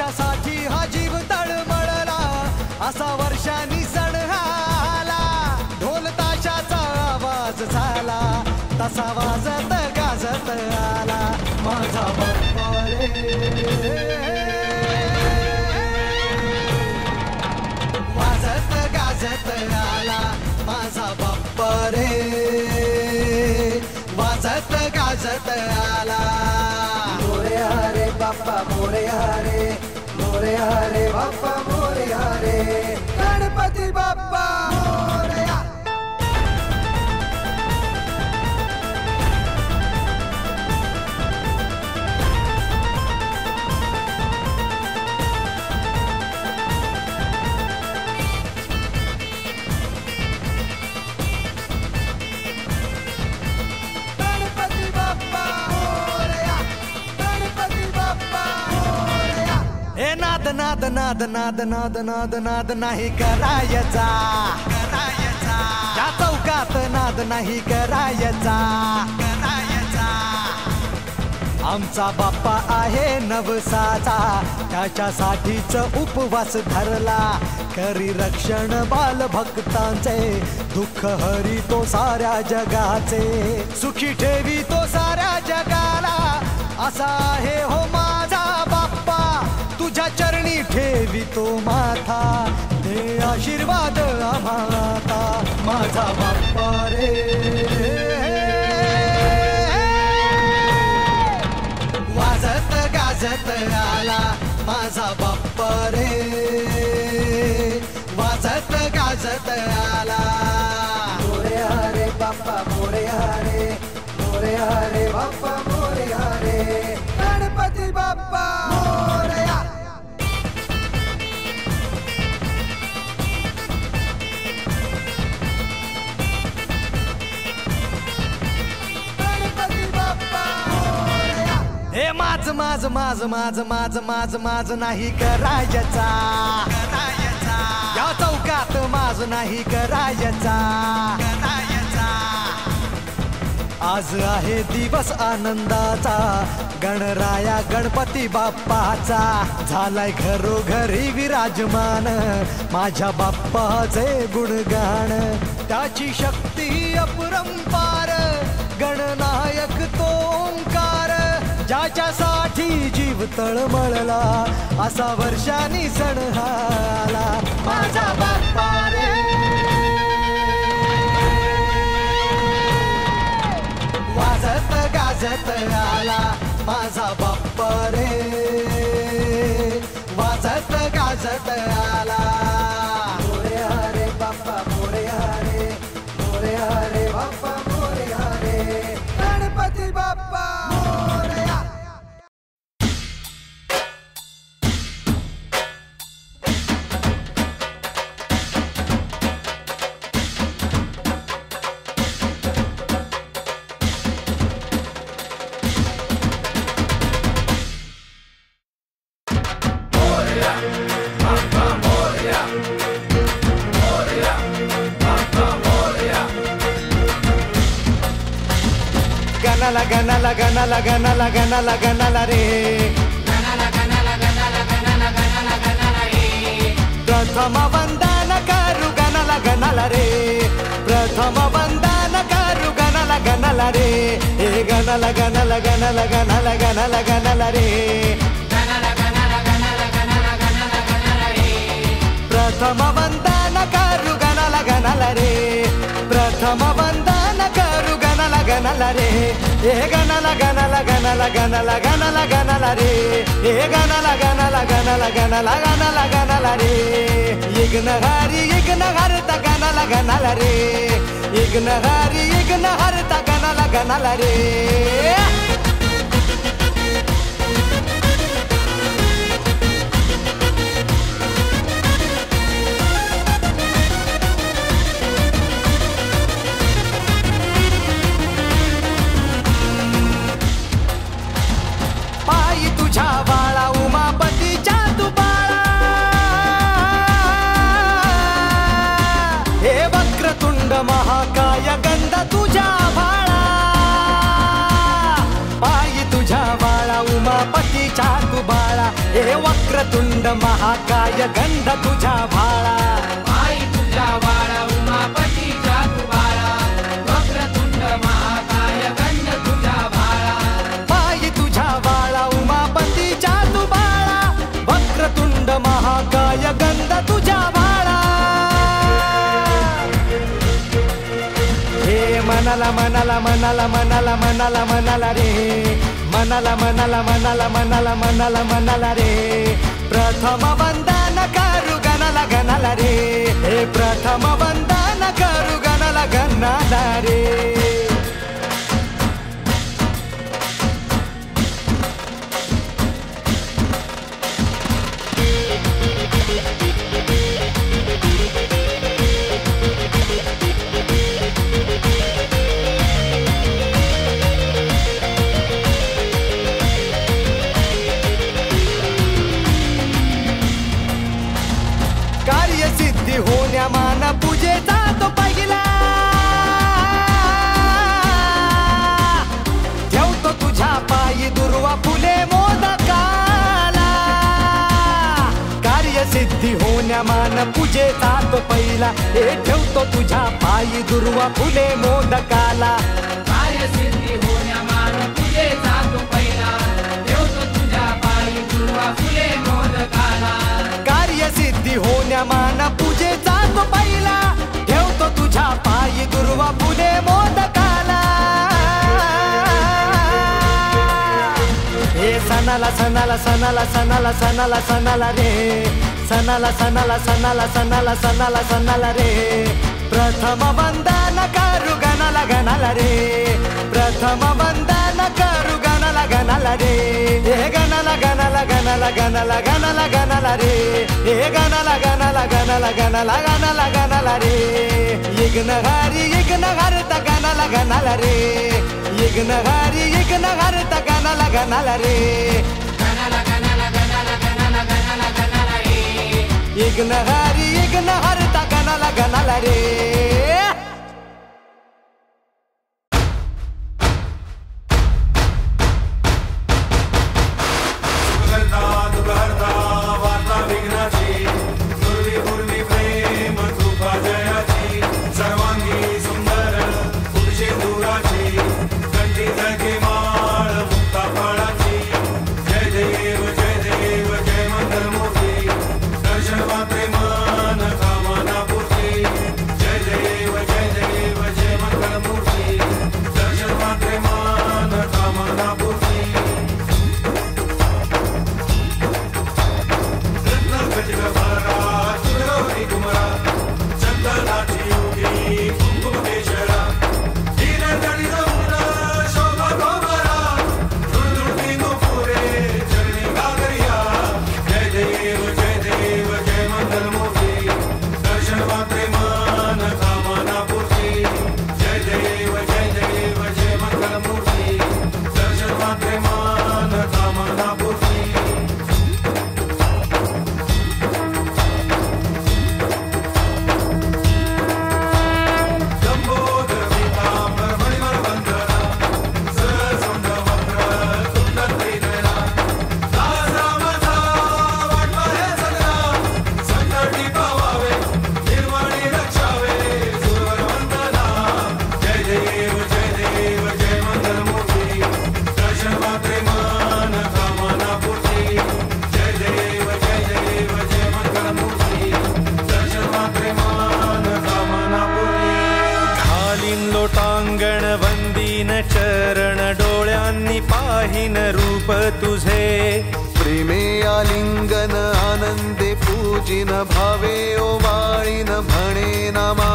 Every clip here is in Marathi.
त्याच्यासाठी हा जीव तळमळला, असा वर्षांनी सण आला. ढोल ताशाचा आवाज झाला, तसा वाजत गाजत आला माझा बाप्पा रे. वाजत गाजत आला माझा बाप्पा रे, वाजत गाजत आला. मोरया रे बाप्पा मोरया रे, मोरया रे बाप्पा मोरया रे, गणपती बाप्पा मोरया. गणपती बाप्पा मोरया, गणपती बाप्पा मोरया. हे नाद नाद नाद नाद नाद नाद नाद नाही करायचा, या चौकात नाद नाही करायचा. आमचा बाप्पा आहे नवसाचा, त्याच्यासाठीच उपवास धरला. करी रक्षण बालभक्तांचे, दुःख हरी तो साऱ्या जगाचे. सुखी ठेवी तो साऱ्या जगाला, असा आहे हो माझा बाप्पा. तुझ्या चरणी ठेवी तो माथा, दे आशीर्वाद आम्हाला माझा बाप्पा रे. वाजत गाजत आला माझा बाप्पा रे, वाजत गाजत आला. मोरया रे बाप्पा मोरया रे, मोरया रे बाप्पा मोरया रे, गणपती बाप्पा मोरया. गणपती बाप्पा मोरया. हे माझ माझ माझ माझ माझ माझ माझ नाही करायचा, या चौकात माझ नाही करायचा. आज आहे दिवस आनंदाचा, गणराया गणपती बाप्पाचा. झालाय घरोघरी विराजमान, माझ्या बाप्पाचे गुणगान. त्याची शक्ती अपरंपार, गणनायक तो ओंकार. ज्याच्यासाठी जीव तळमळला, असा वर्षांनी सण आला माझा बाप्पा रे. वाजत गाजत आला माझा बाप्पा रे, वाजत गाजत आला. मोरया रे बाप्पा मोरया रे, मोरया रे बाप्पा मोरया रे, गणपती बाप्पा मोरया. गणाला गणाला गणाला गणाला गणाला गणाला रे, प्रथम वंदन करू गणाला गणाला रे, प्रथम वंदन करू गणाला गणाला रे. हे गणाला गणाला गणाला गणाला गणाला गणाला रे, प्रथम वंदन करू गणाला गणाला रे, प्रथम वंदन करू गणाला गणाला रे. हे गणाला गणाला गणाला गणाला गणाला गणाला रे, हे गणाला गणाला गणाला गणाला गणाला गणाला रे. यज्ञ हरता गणाला गणाला रे, यज्ञ हरता गणाला गणाला रे. पायी तुझ्या बाळा उमापतीच्या तू बाळा, हे वक्रतुंड महाकाय गंध तुझ्या बाळा. पायी तुझ्या बाळा उमापतीच्या तू बाळा, हे वक्रतुंड वक्रतुंड महाकाय गंध तुझ्या भाळा आई तुझ्या बाळा उमापतीच्या तू बाळा वक्रतुंड महाकाय गंध तुझ्या बाळा पायी तुझ्या बाळा उमापतीच्या तू बाळा वक्रतुंड महाकाय गंध तुझ्या भाळा हे मनाला मनाला मनाला मनाला मनाला मनाला रे मनाला मनाला मनाला मनाला मनाला मनाला रे प्रथम वंदन करू गणाला गणाला रे हे प्रथम वंदन करू गणाला गणाला रे कार्यसिद्धी होण्या मान पूजेचा तो पहिला ठेवतो तुझ्या पायी दुर्वा फुले मोदकाला कार्यसिद्धी होण्या मान पूजेचा तो पहिला हे ठेवतो तुझ्या पायी दुर्वा फुले मोदकाला कार्यसिद्धी होण्या मान पूजेचा तू पहिला ठेवतो तुझ्या पायी दुर्वा फुले मोदकाला कार्यसिद्धी होण्या मान पूजेचा तो पहिला ठेवतो तुझ्या पायी दुर्वा फुले मोदकाला हे सणाला सणाला सणाला सणाला सणाला सणाला रे सणाला सणाला सणाला सणाला सणाला सणाला रे प्रथम वंदन करू गणाला गणाला रे प्रथम वंदन करू गणाला गणाला रे हे गणाला गणाला गणाला गणाला गणाला गणाला रे हे गणाला गणाला गणाला गणाला गणाला गणाला रे यज्ञ हरता गणाला गणाला रे यज्ञ हरता गणाला गणाला रे गणाला गणाला गणाला गणाला गणाला गणाला रे यज्ञ हरता गणाला गणाला रे लोटांगण वंदीन चरण डोळ्यांनी पाहिन रूप तुझे प्रेमे आलिंगन आनंदे पूजिन भावे ओवाळीन भने नमा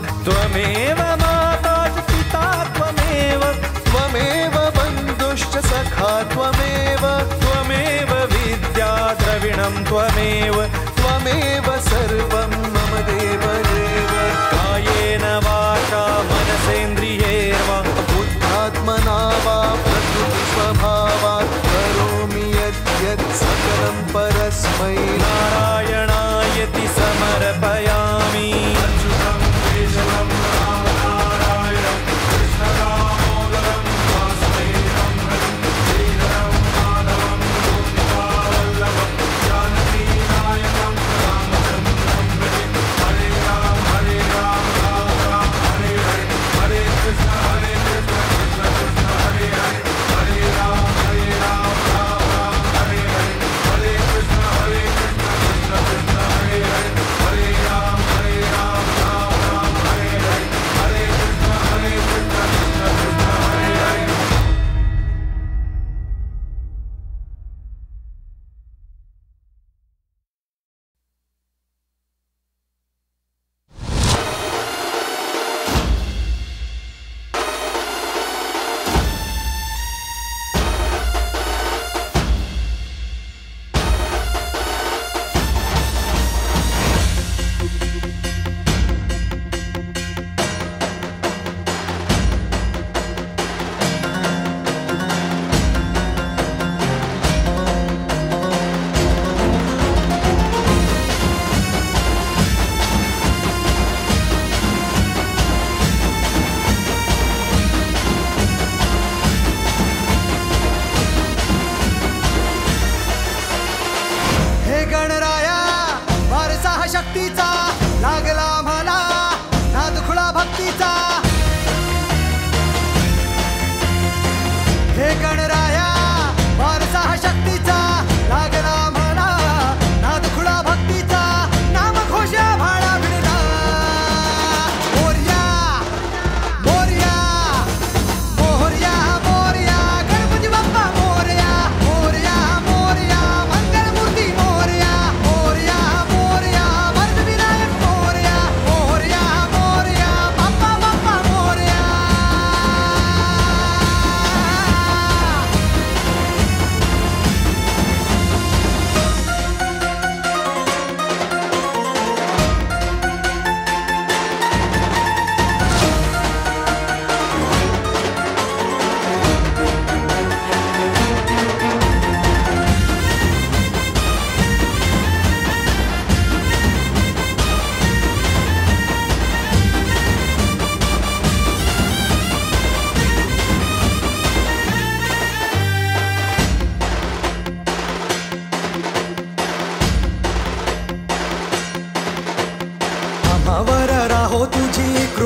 त्वमेव माता पिता त्वमेव त्वमेव बन्धुश्च सखा त्वमेव त्वमेव विद्या द्रविणं त्वमेव त्वमेव सर्वं मम देव देव कायेन वाचा मनसेन्द्रियैर्वा बुद्धात्मना वा प्रकृति स्वभावात् करोमि यद्यत् सकलं परस्मै नारायणायति समर्पयामि अच्युतं केशवं रामनारायणं कृष्णदामोदरं वासुदेवं हरिं श्रीधरं माधवं गोपिकावल्लभं जानकी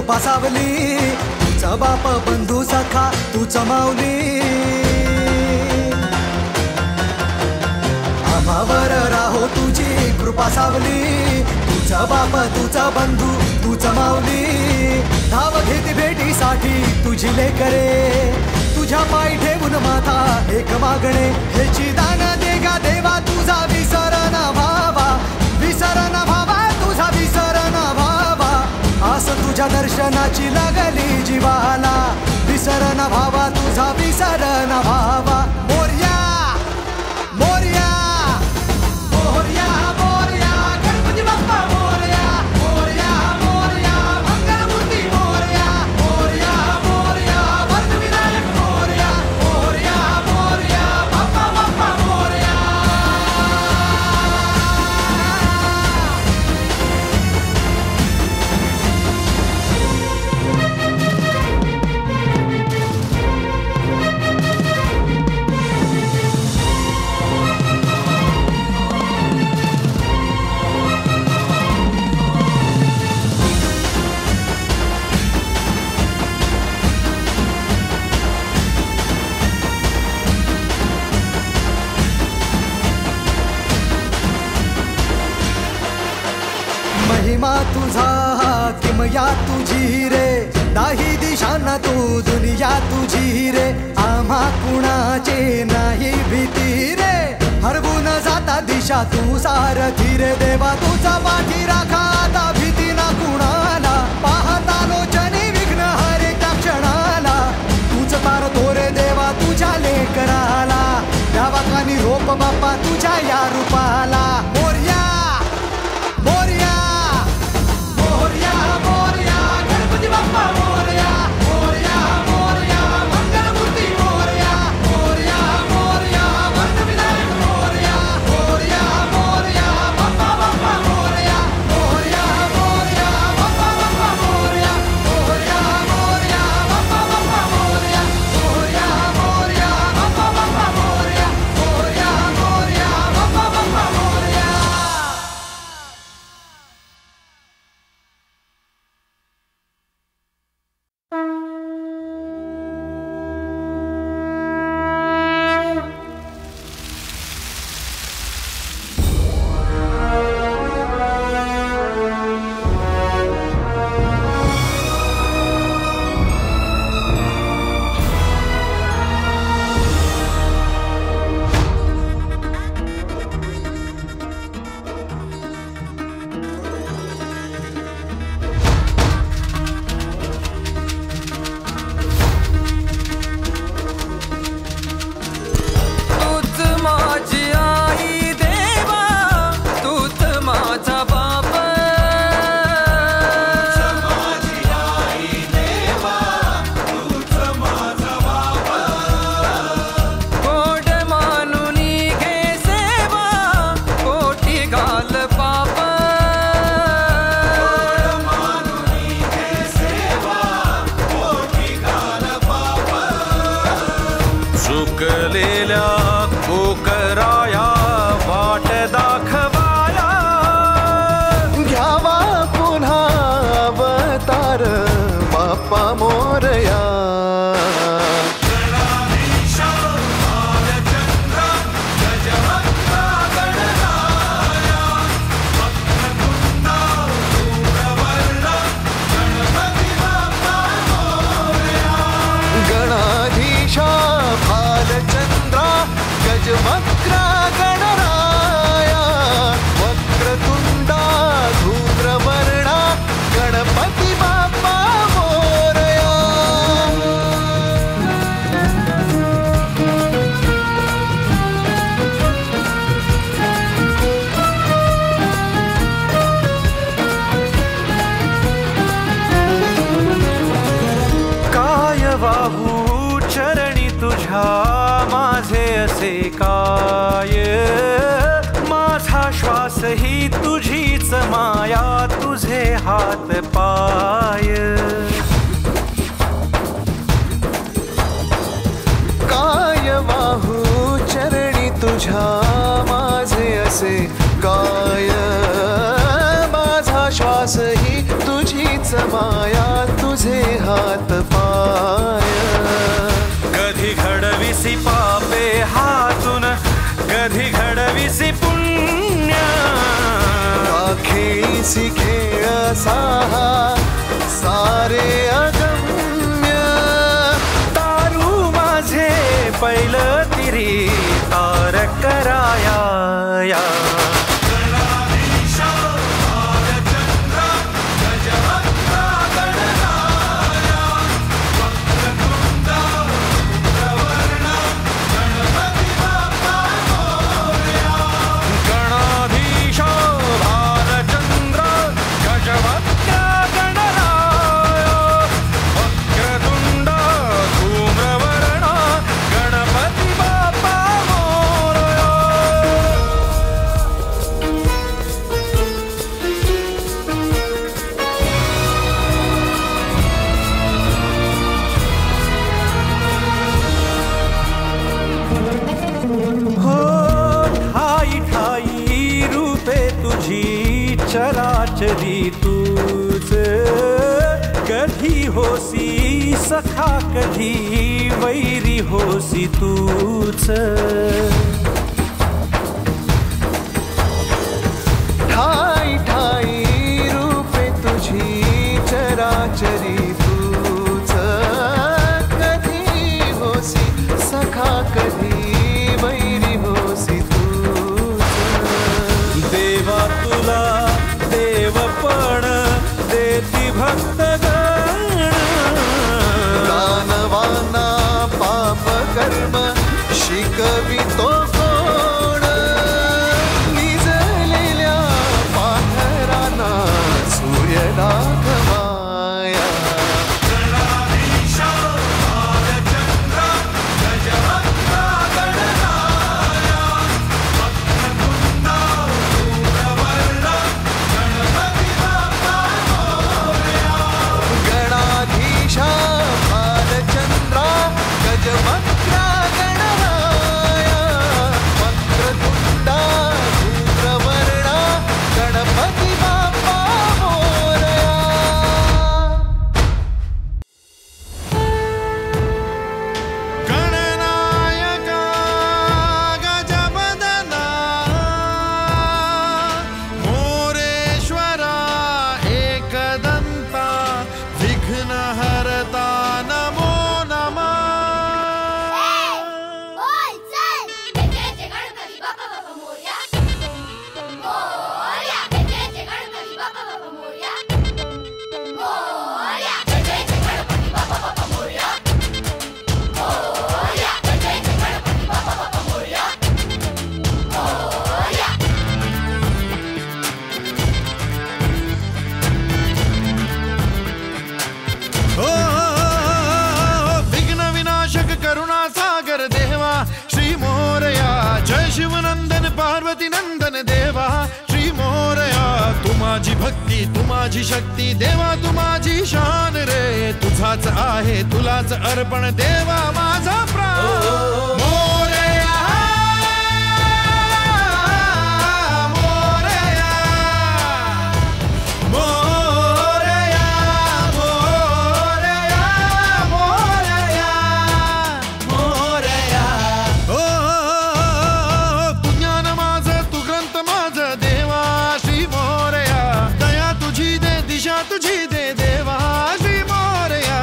कृपा सावली, तुझा बाप बंधू सखा तूच माऊली. आम्हावर राहो तुझी कृपा सावली, तुझा बाप तुझा बंधू तूच माऊली. धाव घेती भेटीसाठी तुझी लेकरे, तुझ्या पायी ठेवून माथा एक मागणे. हेची दान दे गा देवा तुझा विसर ना भावा, विसर ना भावा तुझा विसर ना भावा. आस तुझ्या दर्शनाची लागली जीवाला, विसर ना भावा तुझा विसर ना भावा. मोरया मोरया मोरया मोरया गणपती बाप्पा मोरया, मोरया मोरया मंगलमूर्ती मोरया, मोरया मोरया वरदविनायक मोरया, मोरया मोरया बाप्पा बाप्पा मोरया. महिमा तुझा किमया तुझी रे, दाही दिशांना तू दुनिया तुझी रे. आम्हा कुणाचे नाही भीती रे, हरवून जाता दिशा तू सारथी रे. देवा तुझा पाठी राखा आता भीती ना कुणाला, पाहता लोचनी विघ्न हरे त्या क्षणाला. तूच तार तोरे देवा तुझ्या लेकराला, द्यावा कानी रोप बाप्पा तुझ्या या रूपाला. मोरया मोरया मोरया मोरया गणपती बाप्पा मोरया, मोरया मोरया मंगलमूर्ती मोरया, मोरया मोरया वरदविनायक मोरया, मोरया मोरया बाप्पा बाप्पा मोरया, मोरया मोरया बाप्पा बाप्पा मोरया, मोरया मोरया बाप्पा बाप्पा मोरया, मोरया मोरया बाप्पा बाप्पा मोरया, मोरया मोरया बाप्पा बाप्पा मोरया. चुकलेल्या कोकराया वाट दाखवाया, घ्यावा पुन्हा अवतार बाप्पा मोरया. गणाधीशा भालचंद्रा गजवक्रा गणराया, वक्रतुंडा धूम्रवर्णा गणपती बाप्पा मोरया. काय वाहू चरणी तुझ्या माझे असे काय. माझा श्वास ही तुझीच माया, तुझे हात पाय. काय वाहू चरणी तुझ्या माझे असे काय. माझा श्वास ही तुझीच माया, हात पाय. कधी घडविसी पापे हातून कधी घडविसी पुण्य. खेळीसी खेळ साहा सारे अगम्य. तारू माझे पहिलं तिरी तार कराया. चराचरी तूच कधी होसी सखा कधी वैरी होसी तूच. ठाई ठाई रूपे तुझी चराचरी तूच कधी होसी सखा कधी वैरी होसी तूच. देवा तुला देवपण देती भक्तगण. दानवाना पाप कर्म शिकवितो कोण. निजलेल्या पाखरांना सूर्य दाखवाया. शिवनंदन पार्वती नंदन देवा श्री मोरया. तू माझी भक्ती तू माझी शक्ती देवा तू माझी शान रे. तुझाच आहे तुलाच अर्पण देवा माझा प्राण. मोरया मोरया मोरया मोरया मोरया मोरया. तू ज्ञान माझं तू ग्रंथ माझं देवा श्री मोरया. दया तुझी दे दिशा तुझी दे देवा श्री मोरया.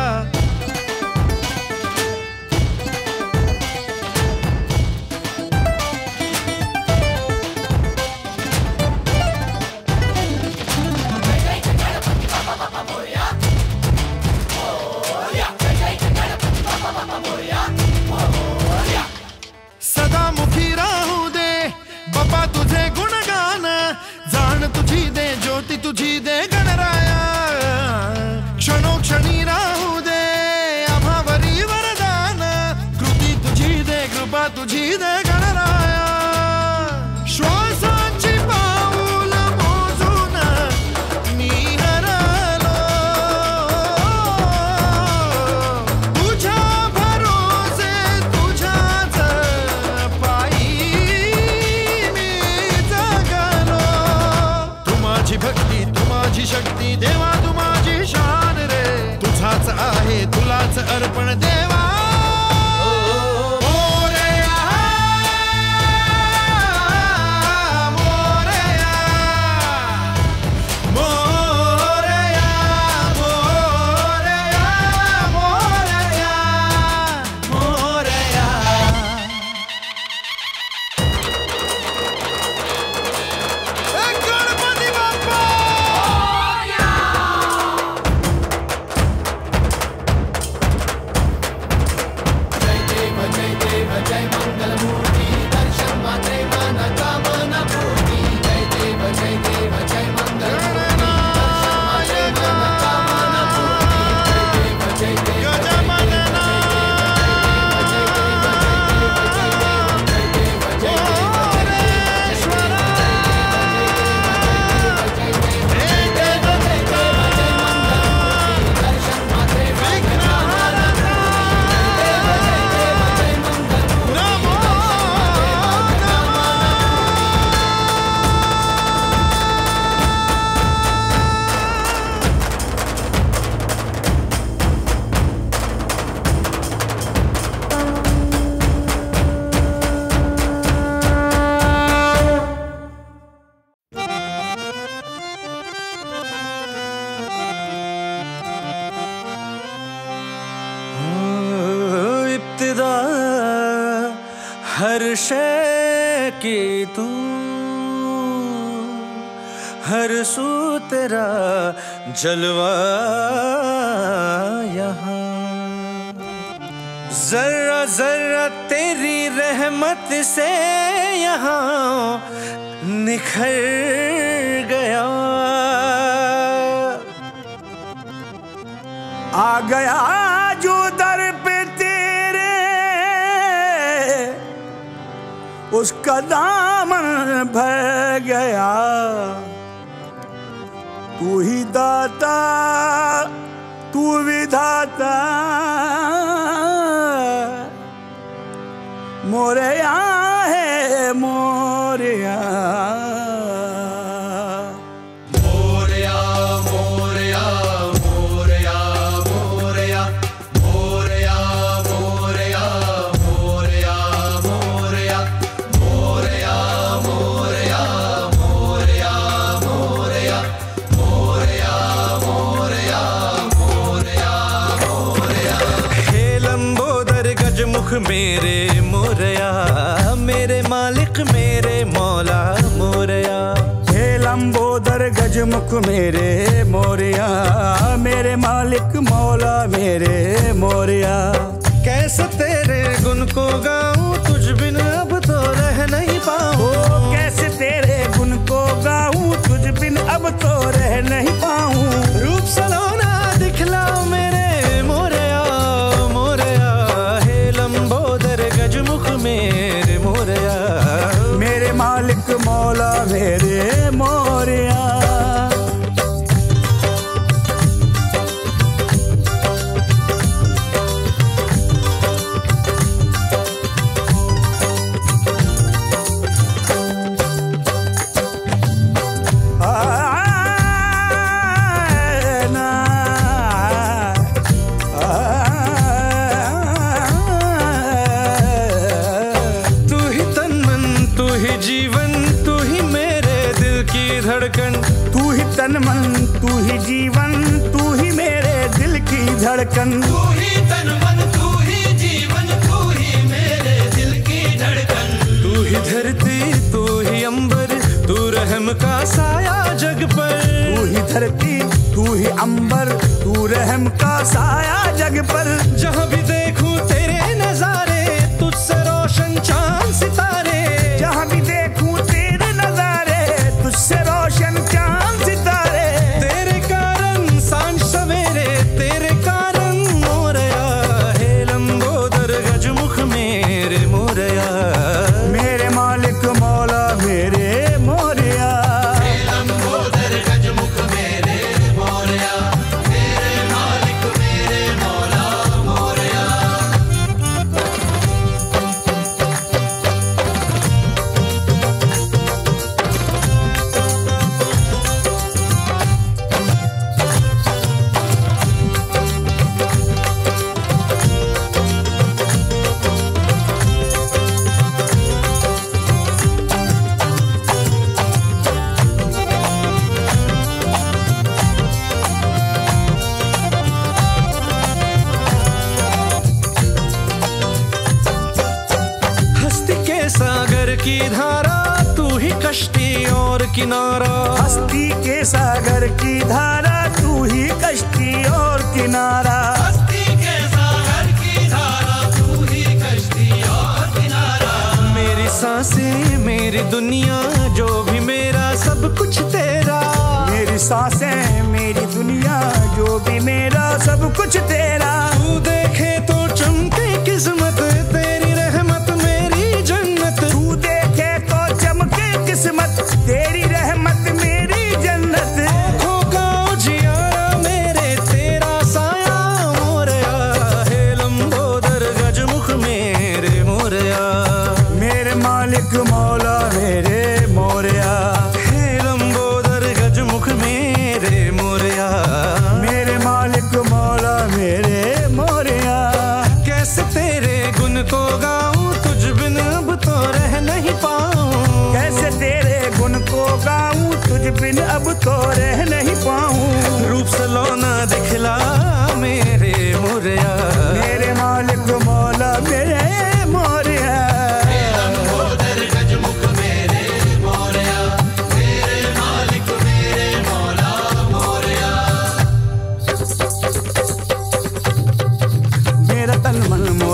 सदामुखी राहू दे बाबा तुझे गुणगान. जाण तुझी दे ज्योती तुझी दे गणराया. क्षणोक्षणी राहू दे आम्हावरी वरदान. कृती तुझी दे कृपा तुझी दे गणराया. श्वासाची पाऊल मोजून मी हरलो. तुझ्या भरोसे तुझ्याच पायी मी जगलो. तू माझी भक्ती तू माझी शक्ती देवा तू माझी शान रे. तुझाच आहे इब्तिदा हर शय की तू, हर सू तेरा जलवा यहाँ। जर्रा जर्रा तेरी रहमत से यहाँ निखर गया। आ गया जो दर पे तेरे उसका दामन भर गया। तू ही दाता तू विधाता मोरया है मोरया। मेरे मोरया मेरे मालिक मेरे मौला मोरया। हे लंबोदर गजमुख मेरे मोरया मेरे मालिक मौला मेरे मोरया। कैसे तेरे गुण को गाऊं तुझ बिन अब तो रह नहीं पाऊं। कैसे तेरे गुण को गाऊं तुझ बिन अब तो रह नहीं पाऊं। रूप सलोना दिखलाओ मेरे मोरया मोरया। हे लंबोदर गजमुख मेरे मोरया मेरे मालिक मौला मेरे मोरया। तू ही तन मन तू ही जीवन तू ही मेरे दिल की धड़कन। तू ही तन मन तू ही जीवन तू ही मेरे दिल की धड़कन। तू ही धरती तू ही अंबर तू रहम का साया जग पर। तू ही धरती तू ही अंबर तू रहम का साया जग पर। जहाँ भी देखूं तेरे नजारे तुझसे रोशन चांद सितारे। जहाँ भी देखूं तेरे नजारे तुझसे रोशन चांद सितारे। तेरे कारण सांझ सवेरे तेरे कारण मोरया। हे लंबोदर गजमुख मेरे मोरया मेरे मालिक मौला मेरे मोरया। हे लंबोदर गजमुख मेरे मोरया मेरे मालिक मेरे मौला मोरया। हस्ती के सागर की धारा तू ही कश्ती और किनारा। हस्ती के सागर की धारा तू ही कश्ती और किनारा। हस्ती के सागर की धारा तू ही कश्ती और किनारा। मेरी सांसें मेरी दुनिया जो भी मेरा सब कुछ तेरा। मेरी सांसें मेरी दुनिया जो भी मेरा सब कुछ तेरा। तू देखे तो चमके किस्मत तेरी रहमत मेरी जन्नत। तू देखे तो चमके किस्मत तेरी रहमत मेरी जन्नत। आँखों का उजियारा मेरे तेरा साया मोरया। हे लंबोदर गजमुख मेरे मोरया मेरे मालिक मौला मेरे मोरया। हे लंबोदर गजमुख मेरे मोरया मेरे मालिक मौला मेरे मोरया। कैसे तेरे गुण को गाऊं तुझ बिन अब तो रह नहीं पाऊं। कैसे तेरे गुण को गाऊं तुझ बिन अब तो रह नहीं पाऊं। रूप सलोना दिखला मेरे मोरया मेरे मालिक मौला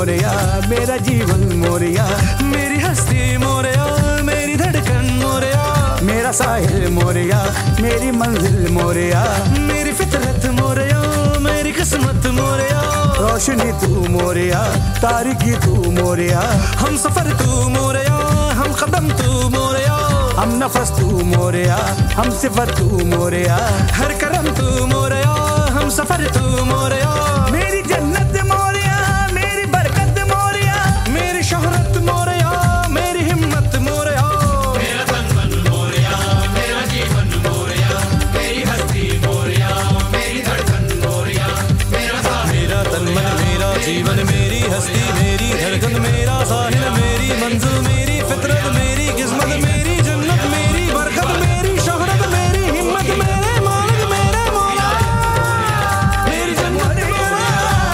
मोरया, मेरा जीवन मोरया, मेरी हस्ती मोरया, मेरी धड़कन मोरया, मेरा साहिल मोरया, मेरी मंजिल मोरया, मेरी फितरत मोरया, मेरी किस्मत मोरया, रोशनी तू मोरया, तारीकी तू मोरया, हम सफर तू मोरया, हम कदम तू मोरया, हम नफस तू मोरया, हम सिफत तू मोरया, हर करम तू मोरया, हम सफर तू मोरया, मेरी जन्नत मोरया, मेरी बरकत मोरया, मेरी शोहरत मोरया, मेरी हिम्मत मोरया, मेरा तन मन मोरया, मेरा जीवन मोरया, मेरी हस्ती मोरया, मेरी धड़कन मोरया, मेरा तन मन मेरा जीवन, मेरी हस्ती, मेरी धड़कन, मेरा साहिल, मेरी मंजिल, मेरी फितरत, मेरी किस्मत, मेरी जन्नत, मेरी बरकत, मेरी शोहरत, मेरी हिम्मत, मेरे मालिक, मेरे मौला, मेरी जन्नत मोरया,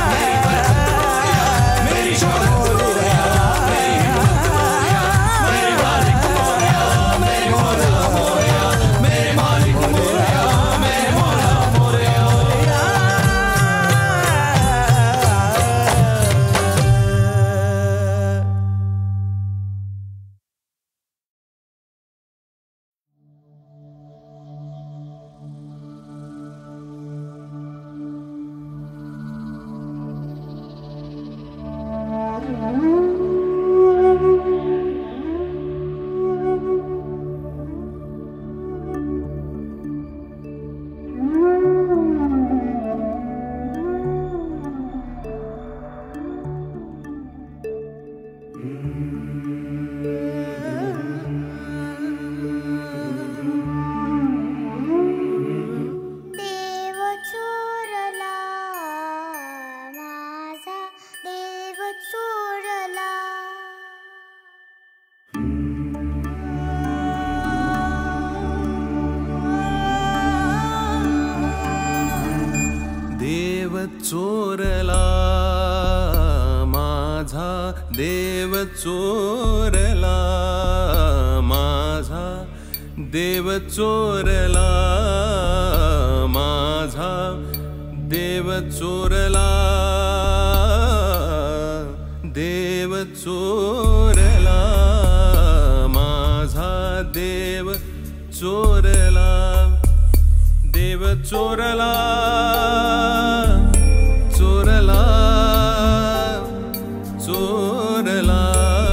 मेरी शोहरत मोरया, मेरी हिम्मत मोरया, मेरे मालिक मोरया, मेरे मौला मोरया, मेरे मालिक मोरया, मेरे मौला मोरया। देव चोरला माझा, देव चोरला, देव चोरला माझा, देव चोरला माझा, देव चोरला माझा, देव चोरला, देव चोरला माझा, देव चोरला, देव चोरला, चोरला, चोरला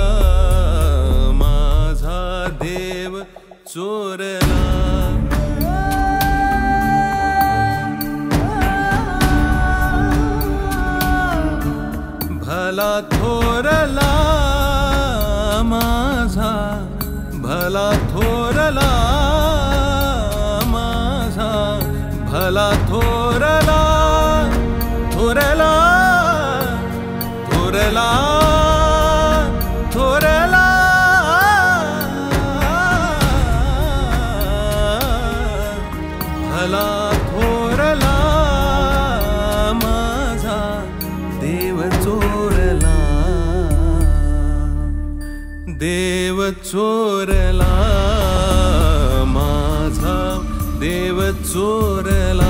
माझा, देव चोरला। भला थोरला माझा, भला थोरला माझा, भला थोरला, थोरला, थोरला, थोरला, भला थोरला माझा, देव चोरला, देव चोरला माझा, देव चोरला।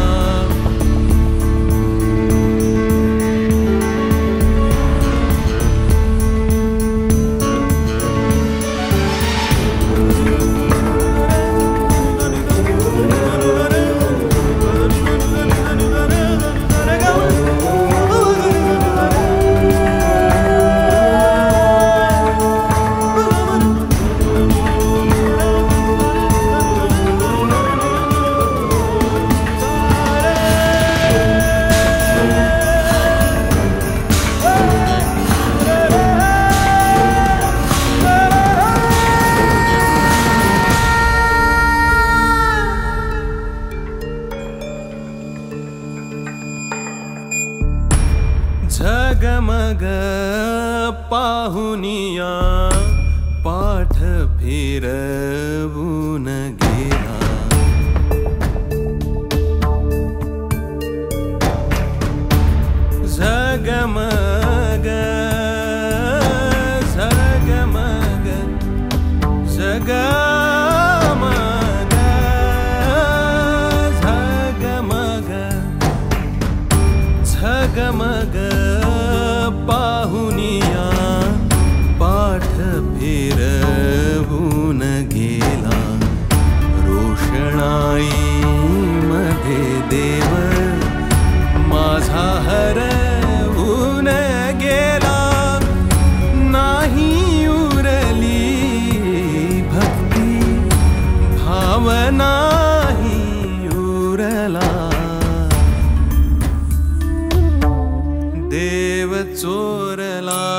झगमग पाहुनिया पाठ फिरवून गेला, झगमग झगमग झगमग झगमग झगमग पाहुनिया चोरला,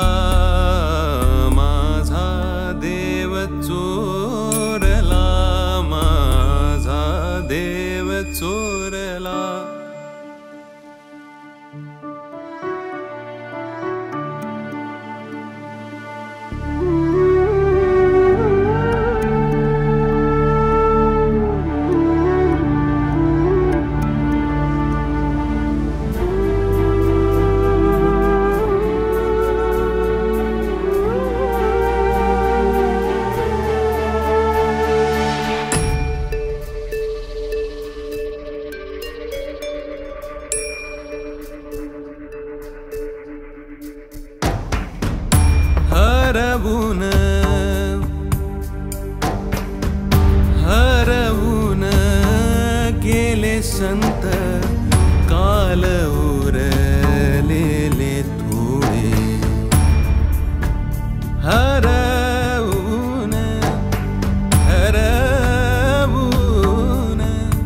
माझा देव चोरला, माझा देव चोरला. हरवून हरवून गेले संत, काल उरलेले थोडे. हरवून हरवून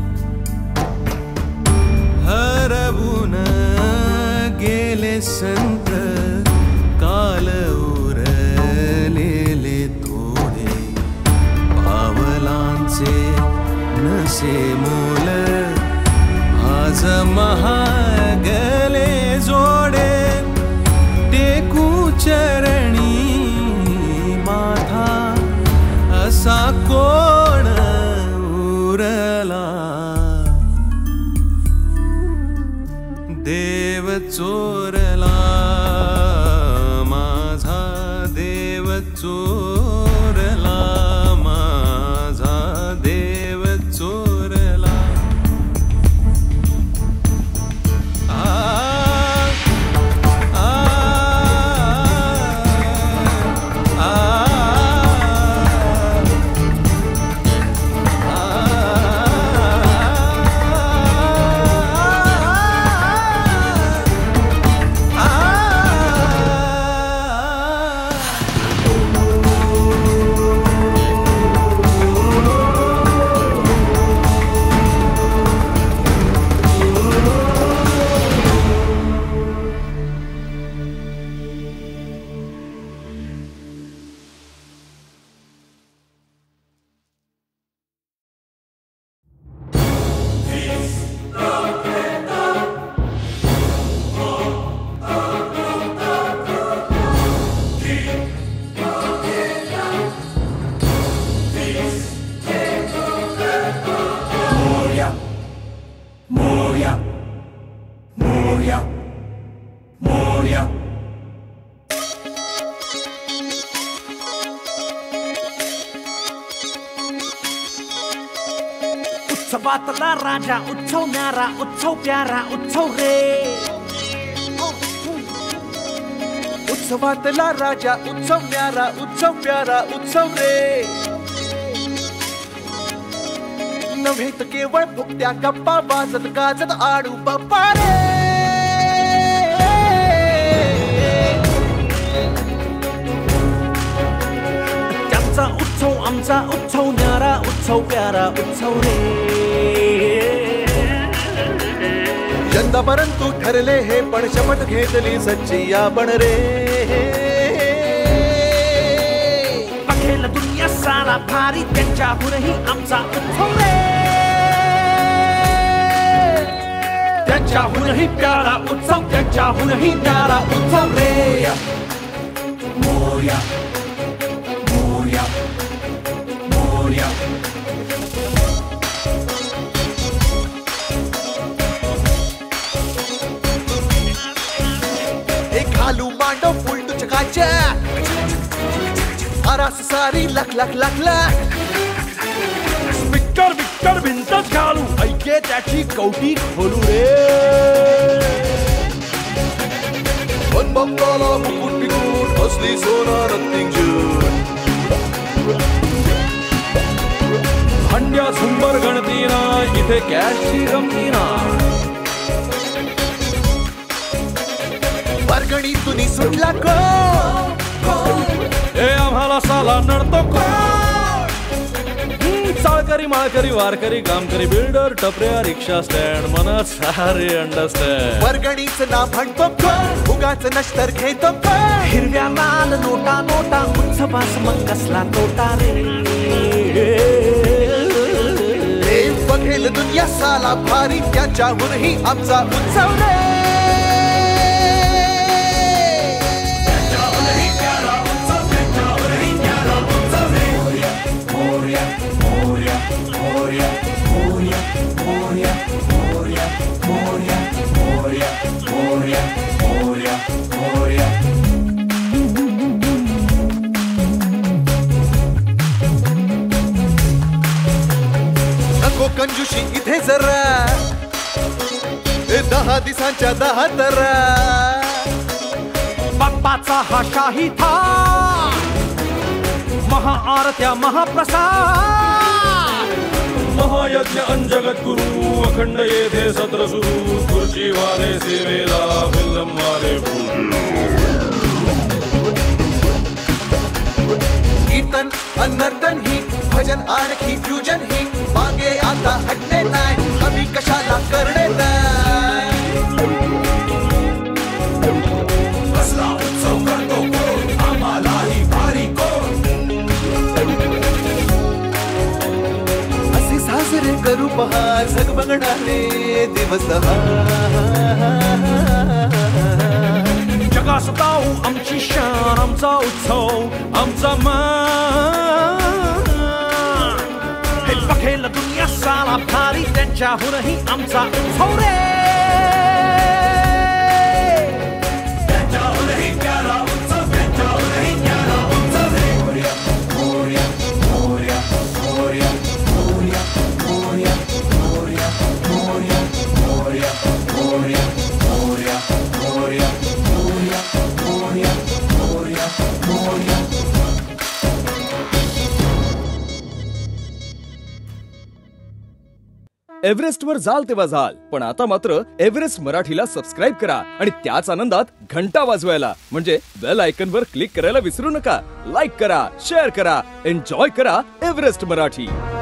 हरवून गेले संत, काल नसे मोल आज महागले जोडे. टेकू चरणी माथा असा कोण उरला. देव चोरला, माझा देव चोरला, माझा देव चोरला. उत्सवातला राजा, उत्सव न्यारा, उत्सव प्यारा, उत्सव रे. उत्सवातला राजा, उत्सव न्यारा, उत्सव प्यारा, उत्सव रे. नव्हे तर केवळ फुकट्या गप्पा वाजत गाजत आडू बाप्पा रे. त्यांचा उत्सव आमचा उत्सव न्यारा, उत्सव प्यारा, उत्सव रे. यंदा परंतु ठरले हे पण शपथ घेतली सच्ची आपण रे. अखेल दुनिया सारा भारी, त्यांच्याहूनही आमचा उत्सव रे. त्यांच्याहूनही प्यारा उत्सव, त्यांच्याहूनही न्यारा उत्सव रे. मोरया मोरया मोरया. एक घालू मांडव फुल टुचकाच्या, आरास सारी लख लख लख लख. स्पीकर विक्टर भिंतच घालू, ऐके त्याची कवटी खोलू रे. पण बाप्पाला मुकुट बिकुट असली सोना रत्निंजून. हंड्या झुंबर गणतीना, इथे कॅशची गमतीना. वर्गणी तुनी सुटला को, हे आम्हाला साला नडतो को. चाळक गावकरी माळकरी वारकरी कामकरी बिल्डर टपऱ्या रिक्षा स्टँड मनात सारे अंडरस्टँड. वर्गणीच ना म्हणतो कोण, उगाच नष्टर घेतो कोण. हिरव्या लाल नोटा नोटा उत्सवास मग कसला तोटा रे. देव बघेल दुनिया साला भारी, त्याच्याहूनही आमचा उत्सव रे. नको कंजूशी इथे जरा, 10 दिवसांच्या 10 तरा. बाप्पाचा हा शाही थाट, महाआरत्या महाप्रसाद. महायज्ञ अंजगत गुरु अखंड येथे सत्र सुरू. खुर्ची वाले सेवेला फिल्म वाले कीर्तन अनर्तन ही, भजन आणखी फ्युजन ही. मागे आता हटणे नाही, कमी कशाला करणे नाही. कसला उत्सव करतो कोण, आम्हालाही भारी कोण. असे साजरे करू पहा झगमगणारे दिवस. जगा सताऊ आमची शान, आमचा उत्सव आमचा मान. हे बघेल दुनिया साला भारी, त्यांच्याहूनही आमचा उत्सव रे. त्यांच्याहूनही प्यारा उत्सव, त्यांच्याहूनही प्यारा उत्सव रे. मोरया मोरया मोरया मोरया मोरया मोरया मोरया मोरया मोरया मोरया मोरया मोरया मोरया मोरया. एव्हरेस्टवर जाल तेव्हा जाल, पण आता मात्र एव्हरेस्ट मराठीला सबस्क्राईब करा आणि त्याच आनंदात घंटा वाजवायला म्हणजे बेल आयकॉनवर क्लिक करायला विसरू नका. लाईक करा, शेअर करा, एन्जॉय करा एव्हरेस्ट मराठी.